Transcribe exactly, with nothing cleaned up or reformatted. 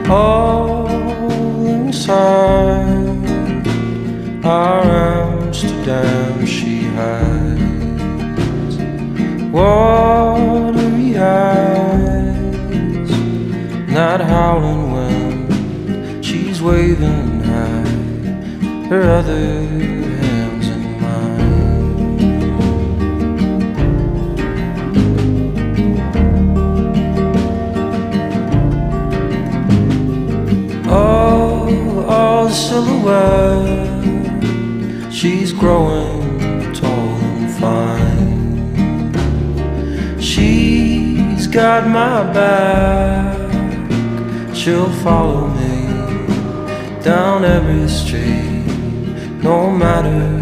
all inside our Amsterdam she hides watery eyes, not howling wind, she's waving high her other hands in mine. Oh, all silhouette, she's growing tall and fine. She's got my back, she'll follow me down every street, no matter